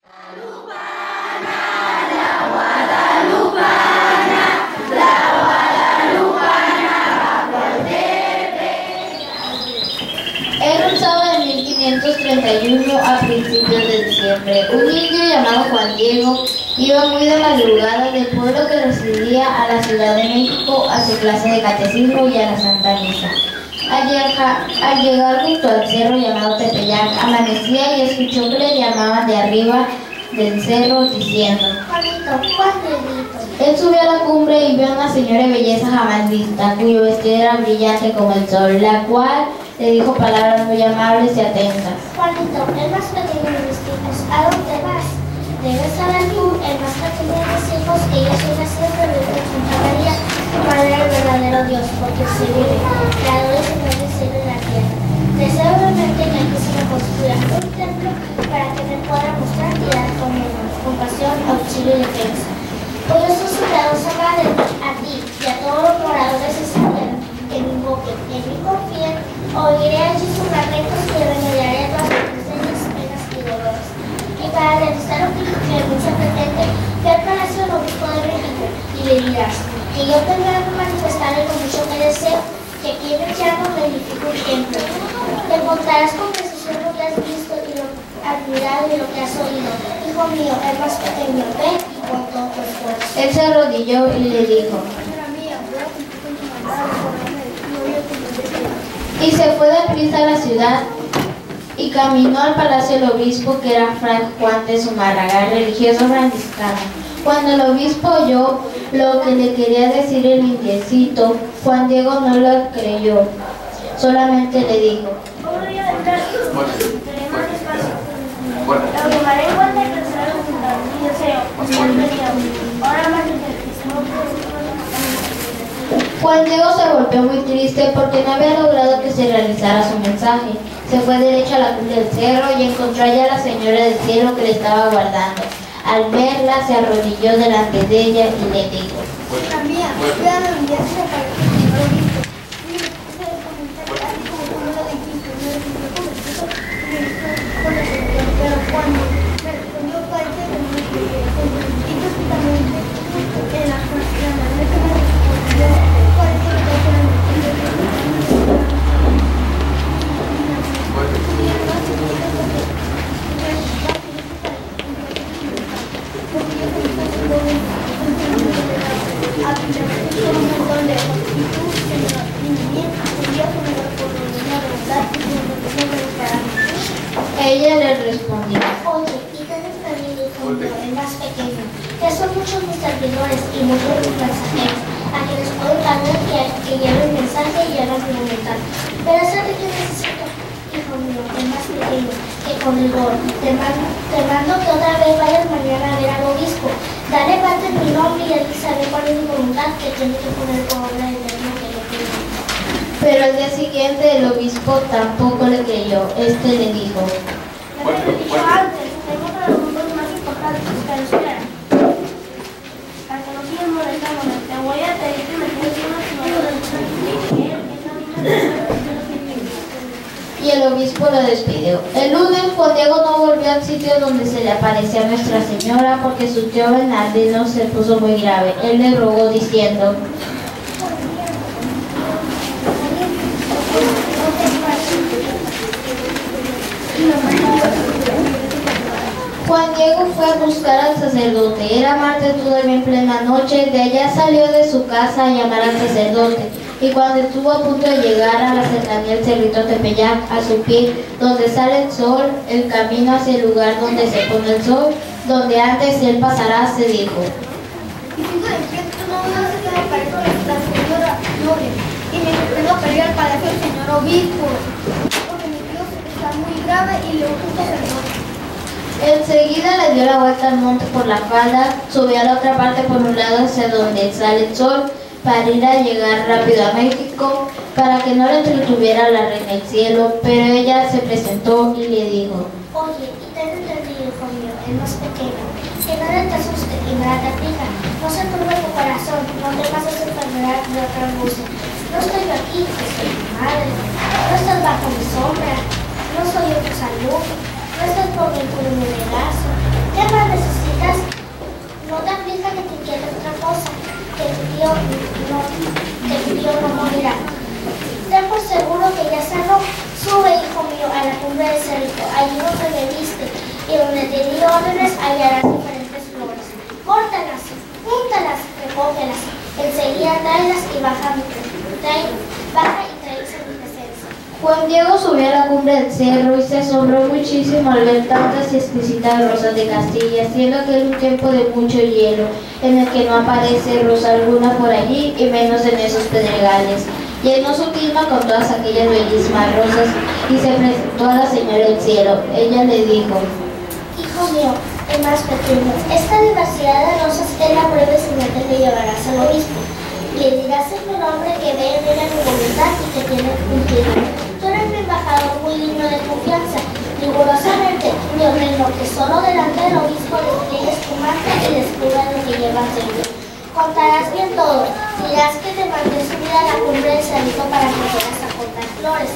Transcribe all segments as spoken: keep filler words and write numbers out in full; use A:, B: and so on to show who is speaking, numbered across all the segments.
A: Era un sábado de mil quinientos treinta y uno a principios de diciembre. Un indio llamado Juan Diego iba muy de madrugada del pueblo que residía a la Ciudad de México a su clase de catecismo y a la Santa Misa. Al llegar, al llegar junto al cerro llamado Tepeyac, amanecía y escuchó que le llamaban de arriba del cerro diciendo:
B: Juanito, Juanito.
A: Él subió a la cumbre y vio a una señora de belleza jamás vista, cuyo vestido era brillante como el sol, la cual le dijo palabras muy amables y atentas.
B: Juanito, el más pequeño de mis hijos, ¿a dónde vas? Debes saber tú, el más pequeño de mis hijos, que yo soy nacido de Virgen Santa María, Madre del verdadero Dios, porque se vive, creador y Señor del cielo y la tierra. Deseo realmente que aquí se me construya un templo para que me pueda mostrar y dar compasión, auxilio y defensa. Por eso suplicamos a Madre, a ti y a todos los moradores de esta tierra, que me invoquen, que me confíen, oiré allí sus lamentos y remediaré todas sus señas, penas y dolores. Y para realizar lo que mucho pretende, ve al palacio del obispo de México y le dirás que yo te voy a manifestarle con mucho que deseo que aquí en el llano me edifique un templo. Te contarás con precisión lo que has visto y lo admirado y lo que has oído. Hijo mío, el más pequeño, ven y con todo tu esfuerzo.
A: Él se arrodilló y le dijo: y se fue deprisa a la ciudad y caminó al palacio del obispo, que era Fray Juan de Zumárraga, religioso franciscano. Cuando el obispo oyó lo que le quería decir el indiecito, Juan Diego no lo creyó, solamente le dijo: Juan Diego se volvió muy triste porque no había logrado que se realizara su mensaje. Se fue derecho a la cumbre del cerro y encontró allá a la señora del cielo que le estaba aguardando. Al verla, se arrodilló delante de ella y le dijo:
B: Hija mía, cuida de enviarse para que el Señor obispo. Mire, ese comentario, así como tú me lo dijiste, no es un comentario, pero cuando me respondió parte de mi y justamente en la manera que me respondió, parte de la
A: Ella le respondió:
B: oye, y ten en familia, hijo mío, el más pequeño, que son muchos mis servidores y muchos mis mensajeros, a quienes puedo darle que, que lleven el mensaje y hagan mi voluntad. Pero ¿sabe qué necesito? Hijo mío, el más pequeño, que con rigor te mando, te mando que otra vez vayas mañana a ver al obispo. Dale parte en mi nombre y él sabe cuál es mi voluntad, que tiene que poner por obra el eterno que yo quiero.
A: Pero al día siguiente el obispo tampoco le creyó. Este le dijo:
B: Ya te lo he dicho antes, tengo otros asuntos más importantes que espera. Para que no sigas molestándome, te voy a pedir que me tienes una semana de
A: y el obispo lo despidió. El lunes Juan Diego no volvió al sitio donde se le aparecía Nuestra Señora porque su tío Bernardino se puso muy grave. Él le rogó diciendo: Juan Diego fue a buscar al sacerdote. Era martes todavía en plena noche. De allá salió de su casa a llamar al sacerdote. Y cuando estuvo a punto de llegar a la cercanía del cerrito Tepeyac, a su pie, donde sale el sol, el camino hacia el lugar donde se pone el sol, donde antes él pasará, se dijo:
B: y sigo de pie, tú no vas a que me parezca la señora Gloria. Y me tengo que ir al palacio del señor obispo, porque mi tío está muy grave y le gusta sacerdote.
A: Enseguida le dio la vuelta al monte por la falda, subió a la otra parte por un lado hacia donde sale el sol, para ir a llegar rápido a México, para que no le entretuviera la reina del cielo. Pero ella se presentó y le dijo:
B: oye, y ten entendido, hijo mío, el más pequeño, que nada te asuste y nada te aflija, no se turbe tu corazón, no te pases enfermedad de otra angustia. No estoy yo aquí, que soy tu madre, no estás bajo mi sombra, no soy yo tu salud, no estás por mi regazo. ¿Qué tío no, que tu tío no morirá. Ten por seguro que ya sanó. Sube, hijo mío, a la cumbre del cerrito, allí donde me viste, y donde te di órdenes hallarás diferentes flores. Córtalas, úntalas, recógelas, enseguida tráelas y baja, mi trae, baja y tráelas a mi presencia.
A: Juan Diego subió a la cumbre del cerro y se asombró muchísimo al ver tantas y exquisitas rosas de Castilla, siendo aquel un tiempo de mucho hielo, en el que no aparece rosa alguna por allí, y menos en esos pedregales. Llenó su tilma con todas aquellas bellísimas rosas y se presentó a la señora del cielo. Ella le dijo:
B: Hijo mío, el más pequeño, esta diversidad de rosas es la prueba señal que te llevarás al obispo. Le dirás en tu nombre que ve en él mi voluntad y que tiene que cumplirla. Tú eres mi embajador muy digno de confianza. Rigurosamente, me ordeno que solo delante del obispo despliegues tu manta y descubras lo que llevas dentro. Contarás bien todo, dirás que te mandé subir a la cumbre del cerrito para que fueras a cortar flores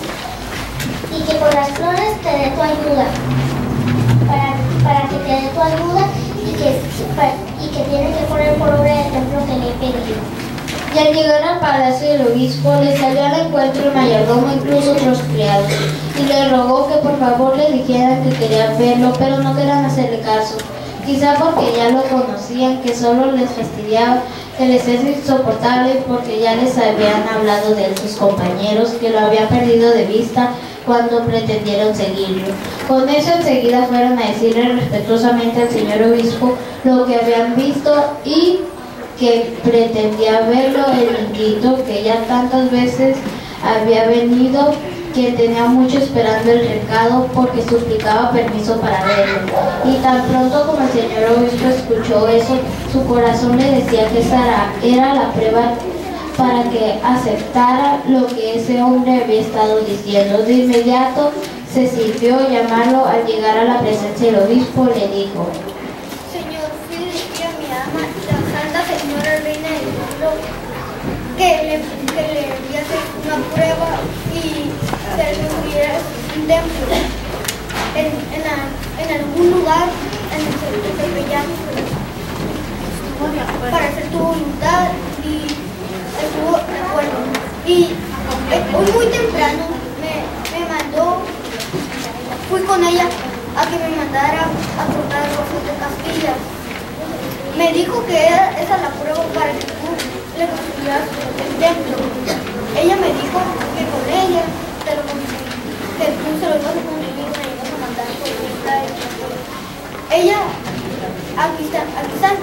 B: y que con las flores te dé tu ayuda, para, para que te dé tu ayuda y que, para, y que tiene que poner por obra el templo que le he pedido.
A: Y al llegar al palacio del obispo, le salió al encuentro el mayordomo, incluso otros criados, y le rogó que por favor le dijeran que querían verlo, pero no querían hacerle caso. Quizá porque ya lo conocían, que solo les fastidiaba, que les es insoportable, porque ya les habían hablado de él sus compañeros, que lo habían perdido de vista cuando pretendieron seguirlo. Con eso enseguida fueron a decirle respetuosamente al señor obispo lo que habían visto y que pretendía verlo el niñito que ya tantas veces había venido, que tenía mucho esperando el recado porque suplicaba permiso para verlo. Y tan pronto como el señor obispo escuchó eso, su corazón le decía que esa era la prueba para que aceptara lo que ese hombre había estado diciendo. De inmediato se sirvió llamarlo. Al llegar a la presencia del obispo le dijo:
B: Señor, fui a decir a mi ama, la santa señora reina del mundo, que le, que le enviase una prueba y se le construyera un templo en, en, la, en algún lugar en el que se veían para hacer tu voluntad, y estuvo de acuerdo. Y hoy muy temprano me, me mandó, fui con ella a que me mandara a cortar rosas de Castilla. Me dijo que era, esa es la prueba para que tú le construyeras el templo. Ella me dijo que con ella te lo que tú se lo ibas a construir, me ibas a mandar por vista. Ella, aquí está, aquí están.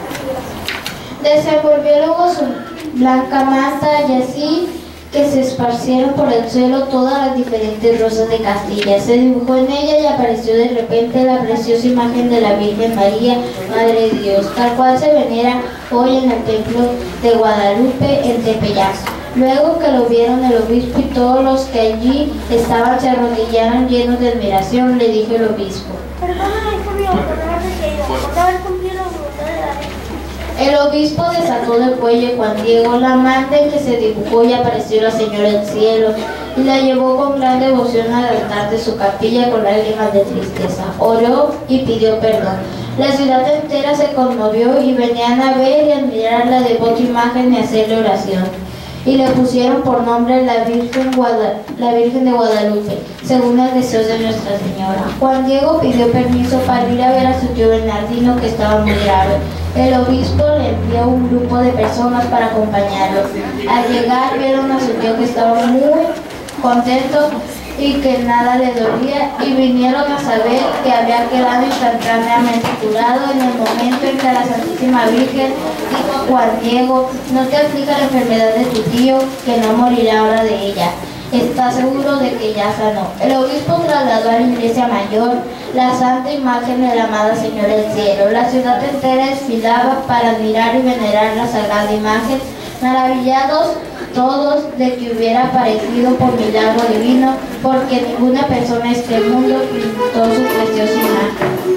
A: Desenvolvió luego su blanca manta y así que se esparcieron por el suelo todas las diferentes rosas de Castilla. Se dibujó en ella y apareció de repente la preciosa imagen de la Virgen María, Madre de Dios, tal cual se venera hoy en el templo de Guadalupe en Tepeyac. Luego que lo vieron el obispo y todos los que allí estaban se arrodillaron llenos de admiración, le dijo el obispo:
B: Perdóname, hijo mío, por no haber querido, por no haber cumplido la voluntad de la Virgen.
A: El obispo desató del cuello de Juan Diego la manta en que se dibujó y apareció la señora del cielo, y la llevó con gran devoción al altar de su capilla con lágrimas de tristeza. Oró y pidió perdón. La ciudad entera se conmovió y venían a ver y admirar la devota imagen y hacerle oración. Y le pusieron por nombre la Virgen, Guada, la Virgen de Guadalupe, según el deseo de Nuestra Señora. Juan Diego pidió permiso para ir a ver a su tío Bernardino, que estaba muy grave. El obispo le envió un grupo de personas para acompañarlo. Al llegar vieron a su tío que estaba muy contento y que nada le dolía, y vinieron a saber que había quedado instantáneamente curado en el momento en que la Santísima Virgen dijo a Juan Diego: no te aflija la enfermedad de tu tío, que no morirá ahora de ella. Está seguro de que ya sanó. El obispo trasladó a la iglesia mayor la santa imagen de la amada Señora del Cielo. La ciudad entera desfilaba para admirar y venerar la sagrada imagen, maravillados todos de que hubiera aparecido por milagro divino, porque ninguna persona en este mundo pintó su preciosa imagen.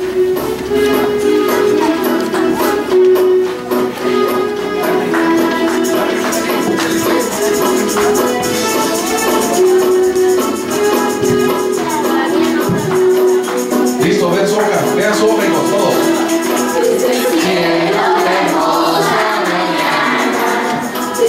C: Listo, vean su obra, vean su obra, todos.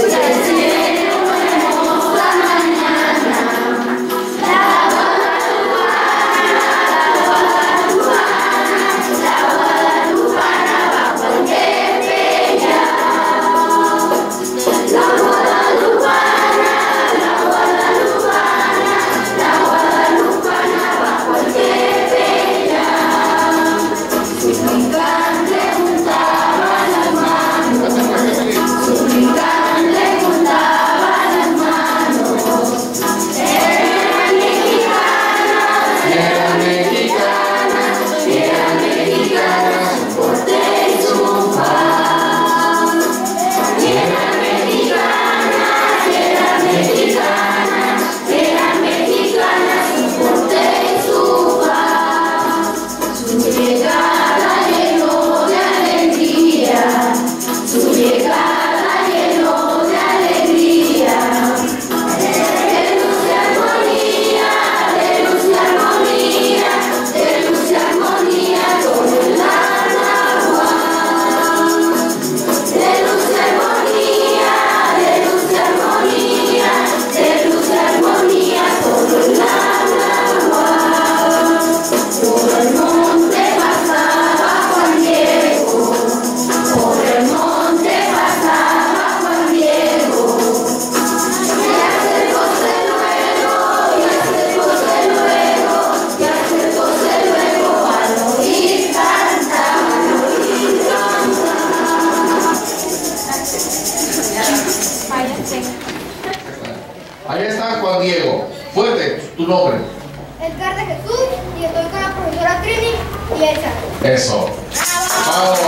C: nombre?
B: Edgar de Jesús, y estoy con la profesora Trini y Elsa.
C: Eso. Vamos.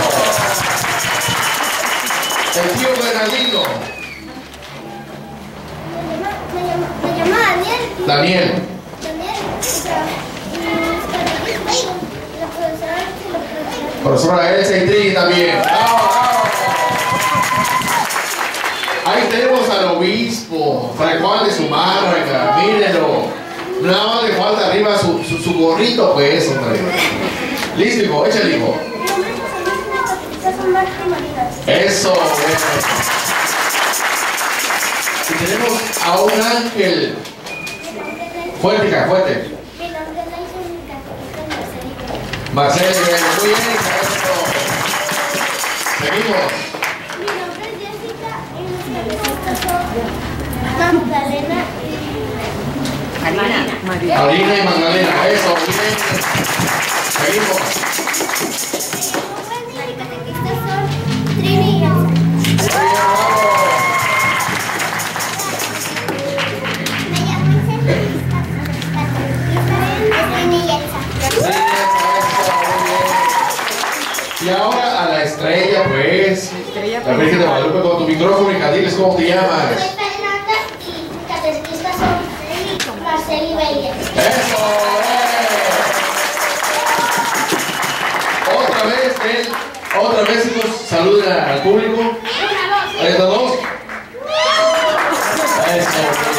C: El tío Bernardino.
B: Me llama, me llama, me llama Daniel. y-
C: Daniel.
B: Daniel, o sea, y la profesora Elsa y la profesora.
C: Profesora Elsa y Trini también. ¡Bravo, bravo! Ahí tenemos al obispo, Fray Juan de Zumárraga, mírenlo. Nada más le falta arriba su, su, su gorrito, pues, hombre. Listo, hijo, échale, hijo. Eso, eso. Y tenemos a un ángel. Fuerte, hija, fuerte.
B: Mi nombre es Laisa y mi catequista es Marcelita.
C: Marcelo, muy bien, hija, eso. Seguimos.
B: Mi nombre es Jessica y mis catequistas son Magdalena y
C: Marina y Magdalena, eso, muy bien. Seguimos.
B: mi catequistas son Trini y Elsa.
C: Muy bien, bravo.
B: Me llamo Isabel, mis catequistas son Trini y Elsa.
C: Sí, eso, muy bien. Y ahora a la estrella, pues. La Virgen de Guadalupe con tu micrófono y Cadiles, ¿cómo te llamas?
B: Soy Fernanda y mis catequistas son Marcel y Bella.
C: ¡Eso! eh. Otra vez, él, otra vez, chicos, saluden al público. Ahí están dos. Eso.